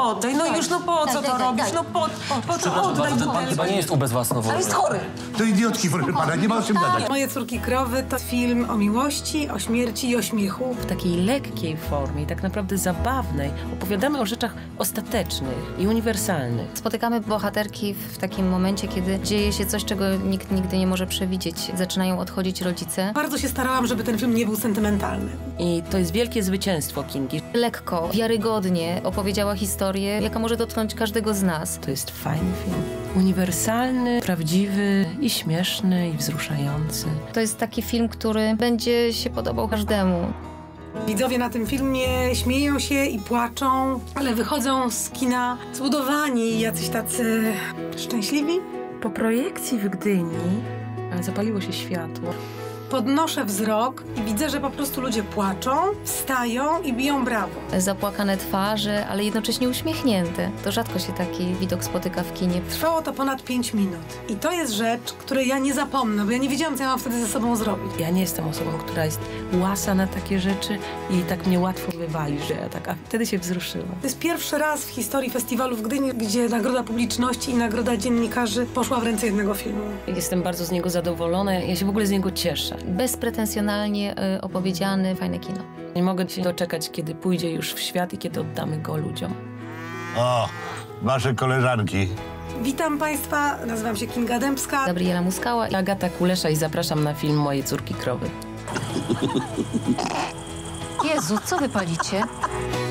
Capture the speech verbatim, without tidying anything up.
oddaj, no już, no po co to robisz? No po, po co oddaj butelkę? Chyba nie jest ubezwłasnowolny. Ale jest chory. To idiotki, proszę pana, nie ma o czym gadać. Moje córki krowy to film o miłości, o śmierci i o śmiechu. W takiej lekkiej formie, tak naprawdę zabawnej, opowiadamy o rzeczach ostatecznych i uniwersalnych. Spotykamy bohaterki w takim momencie, kiedy dzieje się coś, czego nikt nigdy nie może przewidzieć. Zaczynają odchodzić rodzice. Bardzo się starałam, żeby ten film nie był sentymentalny. I to jest wielkie zwycięstwo Kingi. Lekko, wiarygodnie opowiedziała historię, jaka może dotknąć każdego z nas. To jest fajny film. Uniwersalny, prawdziwy i śmieszny i wzruszający. To jest taki film, który będzie się podobał każdemu. Widzowie na tym filmie śmieją się i płaczą, ale wychodzą z kina zbudowani i jacyś tacy szczęśliwi. Po projekcji w Gdyni zapaliło się światło. Podnoszę wzrok i widzę, że po prostu ludzie płaczą, wstają i biją brawo. Zapłakane twarze, ale jednocześnie uśmiechnięte. To rzadko się taki widok spotyka w kinie. Trwało to ponad pięć minut. I to jest rzecz, której ja nie zapomnę, bo ja nie wiedziałam, co ja mam wtedy ze sobą zrobić. Ja nie jestem osobą, która jest łasa na takie rzeczy i tak mnie łatwo wywali, że ja tak, a wtedy się wzruszyłam. To jest pierwszy raz w historii festiwalu w Gdyni, gdzie nagroda publiczności i nagroda dziennikarzy poszła w ręce jednego filmu. Jestem bardzo z niego zadowolona, ja się w ogóle z niego cieszę. Bezpretensjonalnie y, opowiedziane, fajne kino. Nie mogę się doczekać, kiedy pójdzie już w świat i kiedy oddamy go ludziom. O, wasze koleżanki. Witam Państwa, nazywam się Kinga Dębska. Gabriela Muskała. Agata Kulesza i zapraszam na film Moje córki krowy. Jezu, co wy palicie?